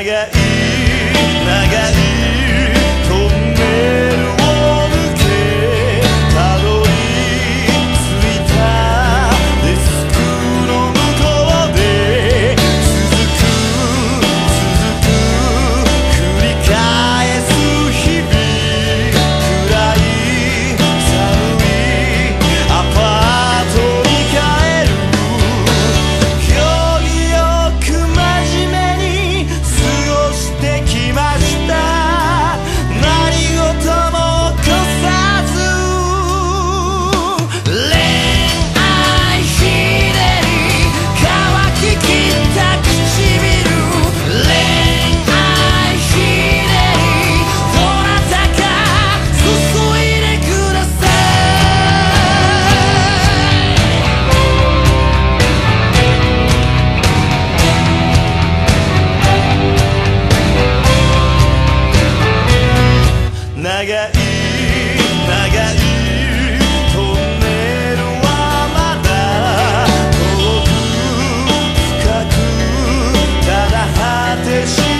長い長いトンネルを抜けたどり着いたデスクの向こうで続く繰り返す日々暗い寒いアパートに帰る行儀よく真面目に過ごしてきました何事も起こさず恋愛ひねり乾ききった唇恋愛ひねりどなたか注いでください長い長いトンネルはまだ遠く深くただ果てし